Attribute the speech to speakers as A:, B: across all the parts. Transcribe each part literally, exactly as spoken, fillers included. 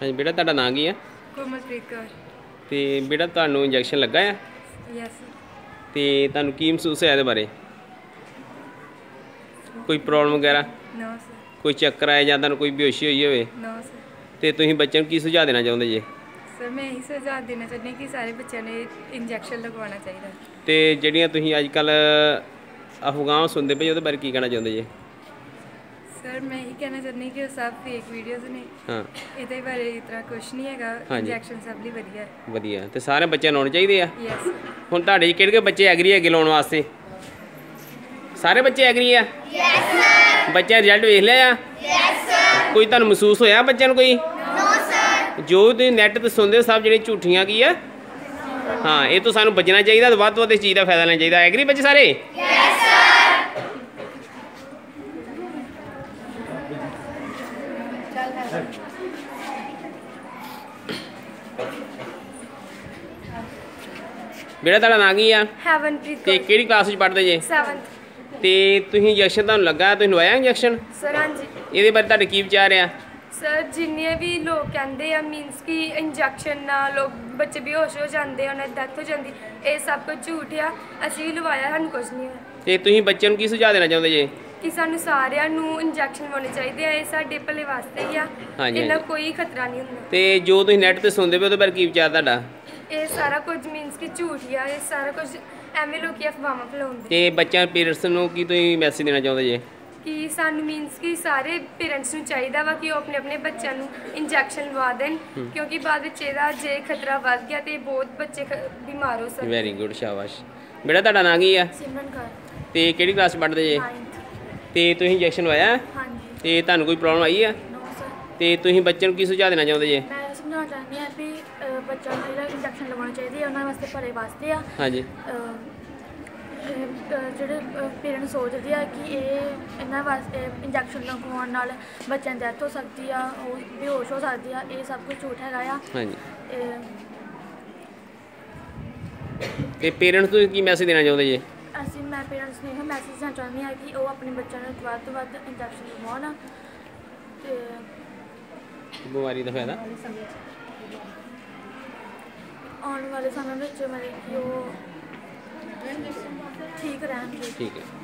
A: ਹਾਂਜੀ ਬੇਟਾ ਤੁਹਾਡਾ ਨਾਂ ਕੀ ਆ?
B: ਕੋਮਲਪ੍ਰੀਤ ਕੌਰ।
A: ਤੇ ਬੇਟਾ ਤੁਹਾਨੂੰ ਇੰਜੈਕਸ਼ਨ ਲੱਗਾ ਆ?
B: ਯੈਸ।
A: ਤੇ ਤੁਹਾਨੂੰ ਕੀ ਮਹਿਸੂਸ ਹੋਇਆ ਇਹਦੇ ਬਾਰੇ? ਕੋਈ ਪ੍ਰੋਬਲਮ ਵਗੈਰਾ?
B: No sir.
A: ਕੋਈ ਚੱਕਰ ਆਇਆ ਜਾਂ ਤੁਹਾਨੂੰ ਕੋਈ ਬੇਹੋਸ਼ੀ ਹੋਈ ਹੋਵੇ?
B: No sir. ਤੇ
A: ਤੁਸੀਂ ਬੱਚਿਆਂ ਨੂੰ ਕੀ ਸੁਝਾਅ ਦੇਣਾ ਚਾਹੁੰਦੇ ਜੀ?
B: ਸਰ ਮੈਂ ਇਹੀ ਸੁਝਾਅ ਦੇਣਾ ਚਾਹੁੰਦੀ ਕਿ ਸਾਰੇ ਬੱਚਿਆਂ ਨੇ ਇੰਜੈਕਸ਼ਨ ਲਗਵਾਉਣਾ ਚਾਹੀਦਾ।
A: ਤੇ ਜਿਹੜੀਆਂ ਤੁਸੀਂ ਅੱਜ ਕੱਲ੍ਹ ਅਫਗਾਨ ਸੁਣਦੇ ਪਏ ਉਹਦੇ ਬਾਰੇ ਕੀ ਕਹਿਣਾ ਚਾਹੁੰਦੇ ਜੀ?
B: ਸਰ ਮੈਂ ਇਹੀ ਕਹਿਣਾ ਚਾਹੁੰਦੀ ਕਿ ਉਹ ਸਭ ਫੇਕ ਵੀਡੀਓਜ਼ ਨੇ। ਹਾਂ, ਇਹਦੇ ਬਾਰੇ ਇਸ ਤਰ੍ਹਾਂ ਕੁਛ ਨਹੀਂ ਹੈਗਾ। ਇੰਜੈਕਸ਼ਨ ਸਭ ਲਈ ਵਧੀਆ ਹੈ। ਵਧੀਆ। ਤੇ ਸਾਰੇ ਬੱਚਿਆਂ ਨੂੰ ਲਾਉਣੇ ਚਾਹੀਦੇ ਆ? ਯੈਸ। ਹੁਣ ਤੁਹਾਡੇ ਜੀ ਕਿਹੜੇ ਕਿਹੜੇ ਬੱਚੇ ਐਗਰੀ ਹੈਗੇ ਲਾਉਣ ਵਾਸਤੇ? ਸਾਰੇ ਬੱਚੇ ਐਗਰੀ ਆ? Yes sir. ਬੱਚਿਆਂ ਦਾ ਰਿਜ਼ਲਟ ਵੇਖ ਲਿਆ ਆ? Yes sir. ਕੋਈ ਤੁਹਾਨੂੰ ਮਹਿਸੂਸ ਹੋਇਆ ਬੱਚਿਆਂ ਨੂੰ ਕੋਈ? No sir. ਜੋ ਤੁਸੀਂ ਨੈੱਟ ਤੇ ਸੁਣਦੇ ਸਭ ਜਿਹੜੇ ਝੂਠੀਆਂ ਕੀ ਆ? ਹਾਂ, ਇਹ ਤੋਂ ਸਾਨੂੰ ਬਚਣਾ ਚਾਹੀਦਾ ਤੇ ਵੱਧ ਤੋਂ ਵੱਧ ਇਸ ਚੀਜ਼ ਦਾ ਫਾਇਦਾ ਲੈਣਾ ਚਾਹੀਦਾ। ਐਗਰੀ ਬੱਚੇ ਸਾਰੇ? Yes sir. ਬੇਟਾ ਤੁਹਾਡਾ ਨਾਂ ਕੀ ਆ? ਹੈਵਨਪ੍ਰੀਤ ਕੌਰ।
A: ਤੇ ਕਿਹੜੀ ਕਲਾਸ ਵਿੱਚ ਪੜ੍ਹਦੇ ਜੇ?
B: ਸੈਵਨਥ।
A: ਤੇ ਤੁਸੀਂ ਇੰਜੈਕਸ਼ਨ ਤੁਹਾਨੂੰ ਲੱਗਾ, ਤੁਸੀਂ ਲਵਾਇਆ ਇੰਜੈਕਸ਼ਨ?
B: ਸਰ ਹਾਂਜੀ।
A: ਇਹਦੇ ਬਾਰੇ ਤੁਹਾਡੇ ਕੀ ਵਿਚਾਰ ਆ?
B: ਸਰ ਜਿੰਨੇ ਵੀ ਲੋਕ ਕਹਿੰਦੇ ਆ ਮੀਨਸ ਕਿ ਇੰਜੈਕਸ਼ਨ ਨਾਲ ਲੋਕ ਬੱਚੇ ਬੇਹੋਸ਼ ਹੋ ਜਾਂਦੇ, ਉਹਨਾਂ ਦੀ ਡੈਥ ਹੋ ਜਾਂਦੀ, ਇਹ ਸਭ ਕੁਝ ਝੂਠ ਆ। ਅਸੀਂ ਵੀ ਲਵਾਇਆ, ਸਾਨੂੰ ਕੁਝ ਨਹੀਂ ਹੋਇਆ। ਤੇ
A: ਤੁਸੀਂ ਬੱਚਿਆਂ ਨੂੰ ਕੀ ਸੁਝਾਅ ਦੇਣਾ ਚਾਹੁੰਦੇ ਜੇ?
B: ਕਿ ਸਾਨੂੰ ਸਾਰਿਆਂ ਨੂੰ ਇੰਜੈਕਸ਼ਨ ਲਵਾਉਣੇ ਚਾਹੀਦੇ ਆ। ਇਹ ਸਾਡੇ ਭਲੇ ਵਾਸਤੇ ਹੀ ਆ। ਇਹਨਾਂ ਕੋਈ ਖਤਰਾ ਨਹੀਂ ਹੁੰਦਾ। ਤੇ
A: ਜੋ ਤੁਸੀਂ ਨੈੱਟ ਤੇ ਸੁਣਦੇ ਪਏ ਉਹਦੇ ਬਾਰੇ ਕੀ ਵਿਚਾਰ ਤੁਹਾਡਾ?
B: ਇਹ ਸਾਰਾ ਕੁਝ ਮੀਨਸ ਕਿ ਝੂਠ ਆ। ਇਹ ਸਾਰਾ ਕੁਝ ਐਵੇਂ ਲੋਕੀ ਅਫਵਾਹਾਂ ਫੈਲਾਉਂਦੇ।
A: ਤੇ ਬੱਚਿਆਂ ਪੇਰੈਂਟਸ ਨੂੰ ਕੀ ਤੁਸੀਂ ਮੈਸੇਜ ਦੇਣਾ ਚਾਹੁੰਦੇ ਜੇ?
B: ਕਿ ਸਾਨੂੰ ਮੀਨਸ ਕਿ ਸਾਰੇ ਪੇਰੈਂਟਸ ਨੂੰ ਚਾਹੀਦਾ ਵਾ ਕਿ ਉਹ ਆਪਣੇ ਆਪਣੇ ਬੱਚਿਆਂ ਨੂੰ ਇੰਜੈਕਸ਼ਨ ਲਵਾ ਦੇਣ, ਕਿਉਂਕਿ ਬਾਅਦ ਵਿੱਚ ਇਹਦਾ ਜੇ ਖਤਰਾ ਵੱਧ ਗਿਆ ਤੇ ਬਹੁਤ ਬੱਚੇ ਬਿਮਾਰ ਹੋ ਸਕਦੇ।
A: ਵੈਰੀ ਗੁੱਡ, ਸ਼ਾਬਾਸ਼। ਬੇਟਾ ਤੁਹਾਡਾ ਨਾਂ ਕੀ ਆ?
B: ਸਿਮਰਨ ਕੌਰ।
A: ਤੇ ਕਿਹੜੀ ਕਲਾਸ ਪੜ੍ਹਦੇ ਜੇ? ਤੇ ਤੁਸੀਂ ਇੰਜੈਕਸ਼ਨ ਲਵਾਇਆ? ਹਾਂਜੀ। ਤੇ ਤੁਹਾਨੂੰ ਕੋਈ ਪ੍ਰੋਬਲਮ ਆਈ ਆ?
B: No sir. ਤੇ
A: ਤੁਸੀਂ ਬੱਚਿਆਂ ਨੂੰ ਕੀ ਸੁਝਾਅ ਦੇਣਾ ਚਾਹੁੰਦੇ ਜੇ?
B: ਮੈਂ ਸਮਝਾਉਣਾ ਚਾਹੁੰਦੀ ਹਾਂ ਵੀ ਬੱਚਿਆਂ ਨੂੰ ਜਿਹੜਾ ਇੰਜੈਕਸ਼ਨ ਲਗਾਉਣੇ ਚਾਹੀਦੇ ਆ, ਉਹਨਾਂ ਵਾਸਤੇ ਭਲੇ ਵਾਸਤੇ ਆ। ਹਾਂਜੀ। ਜਿਹੜੇ ਪੇਰੈਂਟਸ ਸੋਚਦੇ ਆ ਕਿ ਇਹ ਇਹਨਾਂ ਵਾਸਤੇ ਇੰਜੈਕਸ਼ਨ ਲਗਵਾਉਣ ਨਾਲ ਬੱਚਿਆਂ ਦੀ ਡੈਥ ਹੋ ਸਕਦੀ ਆ, ਉਹ ਬੇਹੋਸ਼ ਹੋ ਸਕਦੀ ਆ, ਇਹ ਸਭ ਕੁਝ ਝੂਠ ਹੈਗਾ ਆ। ਹਾਂਜੀ।
A: ਤੇ ਪੇਰੈਂਟਸ ਨੂੰ ਕੀ ਮੈਸੇਜ ਦੇਣਾ ਚਾਹੁੰਦੇ ਜੀ?
B: ਅਸੀਂ ਮੈਂ ਪੇਰੈਂਟਸ ਨੂੰ ਇਹ ਮੈਸੇਜ ਦੇਣਾ ਚਾਹੁੰਦੀ ਹਾਂ ਕਿ ਉਹ ਆਪਣੇ ਬੱਚਿਆਂ ਨੂੰ ਵੱਧ ਤੋਂ ਵੱਧ ਇੰਜੈਕਸ਼ਨ ਲਗਵਾਉਣ ਤੇ
A: ਬਿਮਾਰੀ ਦਾ ਫਾਇਦਾ
B: ਆਉਣ ਵਾਲੇ ਸਮੇਂ ਵਿੱਚ ਮਤਲਬ ਕਿ ਉਹ ਠੀਕ ਰਹਿਣਗੇ। ਠੀਕ ਹੈ।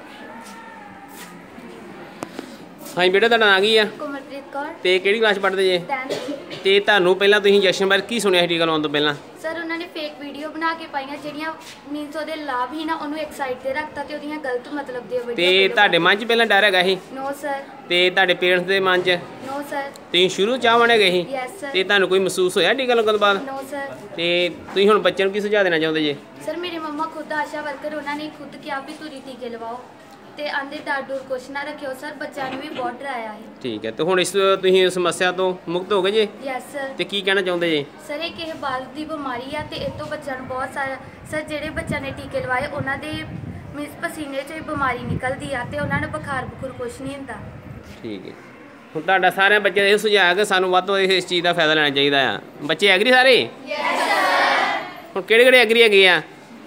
B: ਹਾਂਜੀ ਬੇਟਾ ਤੁਹਾਡਾ ਨਾਂ ਕੀ ਆ? ਕੋਮਲਪ੍ਰੀਤ ਕੌਰ। ਤੇ ਕਿਹੜੀ ਕਲਾਸ ਪੜ੍ਹਦੇ ਜੇ? ਟੈਂਥ। ਤੇ ਤੁਹਾਨੂੰ ਪਹਿਲਾਂ ਤੁਸੀਂ ਇੰਜੈਕਸ਼ਨ ਬਾਰੇ ਕੀ ਸੁਣਿਆ ਸੀ ਟੀਕਾ ਲਾਉਣ ਤੋਂ ਪਹਿਲਾਂ? ਸਰ ਉਹਨਾਂ ਨੇ ਫੇਕ ਵੀਡੀਓ ਬਣਾ ਕੇ ਪਾਈਆਂ ਜਿਹੜੀਆਂ ਮੀਨਸ ਉਹਦੇ ਲਾਭ ਹੀ ਨਾ ਉਹਨੂੰ ਇੱਕ ਸਾਈਡ ਤੇ ਰੱਖਤਾ ਤੇ ਉਹਦੀਆਂ ਗਲਤ ਮਤਲਬ ਦੀਆਂ ਵੀਡੀਓ। ਤੇ ਤੁਹਾਡੇ ਮਨ 'ਚ ਪਹਿਲਾਂ ਡਰ ਹੈਗਾ ਸੀ? ਨੋ ਸਰ। ਤੇ ਤੁਹਾਡੇ ਪੇਰੈਂਟਸ ਦੇ ਮਨ 'ਚ? No sir. ਤੁਸੀਂ ਸ਼ੁਰੂ ਚਾਹਵਾਂ ਹੈਗੇ ਸੀ? Yes sir. ਤੇ ਤੁਹਾਨੂੰ ਕੋਈ ਮਹਿਸੂਸ ਹੋਇਆ ਟੀਕਾ ਲੱਗਣ ਤੋਂ ਬਾਅਦ? No sir. ਤੇ ਤੁਸੀਂ ਹੁਣ ਬੱਚਿਆਂ ਨੂੰ ਕੀ ਸੁਝਾਅ ਦੇਣਾ ਚਾਹੁੰਦੇ ਜੇ? ਸਰ ਮੇਰੇ ਮੰਮਾ ਖੁਦ ਆਸ਼ਾ ਵਰਕਰ, ਉਹਨਾਂ ਨੇ ਖੁਦ ਕਿਹਾ ਵੀ ਤੁਸੀਂ ਟੀਕੇ ਲਵਾਓ ਤੇ ਆਂਦੇ ਡਰ ਡਰ ਕੁਛ ਨਾ ਰੱਖਿਓ। ਸਰ ਬੱਚਿਆਂ ਨੂੰ ਵੀ ਬਹੁਤ ਡਰਾਇਆ ਹੈ। ਠੀਕ ਹੈ। ਤੇ ਹੁਣ ਇਸ ਤੁਸੀਂ ਇਸ ਸਮੱਸਿਆ ਤੋਂ ਮੁਕਤ ਹੋ ਗਏ ਜੀ? Yes sir. ਤੇ ਕੀ ਕਹਿਣਾ ਚਾਹੁੰਦੇ ਜੀ? ਸਰ ਇਹ ਕਿਸੇ ਬਾਲ ਦੀ ਬਿਮਾਰੀ ਆ ਤੇ ਇਹ ਤੋਂ ਬੱਚਿਆਂ ਨੂੰ ਬਹੁਤ ਸਾਰਾ ਸਰ ਜਿਹੜੇ ਬੱਚਿਆਂ ਨੇ ਟੀਕੇ ਲਵਾਏ ਉਹਨਾਂ ਦੇ ਮੀਨਸ ਪਸੀਨੇ 'ਚ ਬਿਮਾਰੀ ਨਿਕਲਦੀ ਆ ਤੇ ਉਹਨਾਂ ਨੂੰ ਬੁਖਾਰ ਬੁਖਰ ਕੁਛ ਨਹੀਂ ਹੁੰਦਾ। ਠੀਕ ਹੈ। ਹੁਣ ਤੁਹਾਡਾ ਸਾਰਿਆਂ ਬੱਚਿਆਂ ਦਾ ਇਹ ਸੁਝਾਅ ਕਿ ਸਾਨੂੰ ਵੱਧ ਤੋਂ ਵੱਧ ਇਸ ਚੀਜ਼ ਦਾ ਫਾਇਦਾ ਲੈਣਾ ਚਾਹੀਦਾ ਆ। ਬੱਚੇ ਐਗਰੀ ਸਾਰੇ? Yes sir. ਹੁਣ ਕਿਹੜੇ ਕਿਹੜੇ ਐਗਰੀ ਹੈਗੇ ਆ?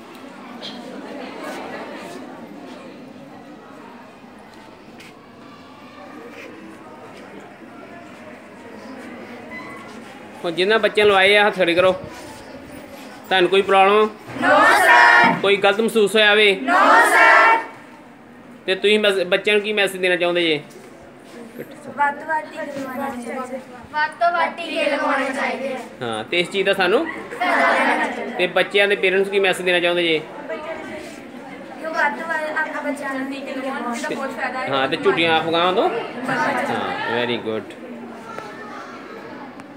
B: ਹੁਣ ਜਿਨ੍ਹਾਂ ਬੱਚਿਆਂ ਲਵਾਏ ਆ ਹੱਥ ਖੜੇ ਕਰੋ। ਤੁਹਾਨੂੰ ਕੋਈ ਪ੍ਰੋਬਲਮ? ਨੋ ਸਰ। ਕੋਈ ਗਲਤ ਮਹਿਸੂਸ ਹੋਇਆ ਵੇ? ਨੋ ਸਰ। ਤੇ ਤੁਸੀਂ ਬੱਚਿਆਂ ਨੂੰ ਕੀ ਮੈਸੇਜ ਦੇਣਾ ਚਾਹੁੰਦੇ ਜੇ? ਵੱਧ ਤੋਂ ਵੱਧ ਟੀਕੇ ਲਗਵਾਉਣੇ ਚਾਹੀਦੇ। ਵੱਧ ਤੋਂ ਵੱਧ ਟੀਕੇ ਲਗਵਾਉਣੇ ਚਾਹੀਦੇ। ਹਾਂ, ਤੇ ਇਸ ਚੀਜ਼ ਦਾ ਸਾਨੂੰ ਫਾਇਦਾ ਲੈਣਾ ਚਾਹੀਦਾ। ਤੇ ਬੱਚਿਆਂ ਦੇ ਪੇਰੈਂਟਸ ਕੀ ਮੈਸੇਜ ਦੇਣਾ ਚਾਹੁੰਦੇ ਜੇ? ਵੱਧ ਤੋਂ ਵੱਧ ਆਪਣੇ ਬੱਚਿਆਂ ਨੂੰ ਟੀਕੇ ਲਗਵਾਉਣ ਦਾ ਬਹੁਤ ਫਾਇਦਾ ਹੈ। ਹਾਂ, ਤੇ ਝੂਠੀਆਂ ਅਫਵਾਹਾਂ ਤੋਂ? ਹਾਂ, ਵੈਰੀ ਗੁੱਡ।